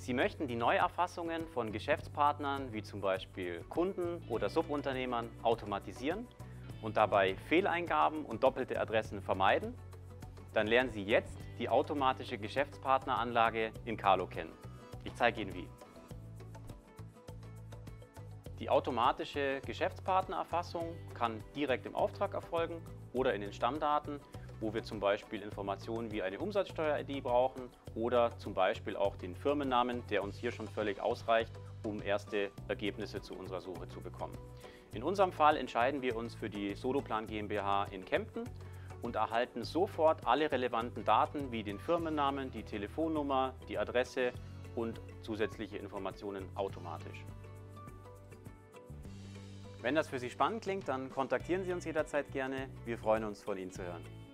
Sie möchten die Neuerfassungen von Geschäftspartnern wie zum Beispiel Kunden oder Subunternehmern automatisieren und dabei Fehleingaben und doppelte Adressen vermeiden? Dann lernen Sie jetzt die automatische Geschäftspartneranlage in Carlo kennen. Ich zeige Ihnen wie. Die automatische Geschäftspartnererfassung kann direkt im Auftrag erfolgen oder in den Stammdaten, wo wir zum Beispiel Informationen wie eine Umsatzsteuer-ID brauchen oder zum Beispiel auch den Firmennamen, der uns hier schon völlig ausreicht, um erste Ergebnisse zu unserer Suche zu bekommen. In unserem Fall entscheiden wir uns für die Soloplan GmbH in Kempten und erhalten sofort alle relevanten Daten wie den Firmennamen, die Telefonnummer, die Adresse und zusätzliche Informationen automatisch. Wenn das für Sie spannend klingt, dann kontaktieren Sie uns jederzeit gerne. Wir freuen uns, von Ihnen zu hören.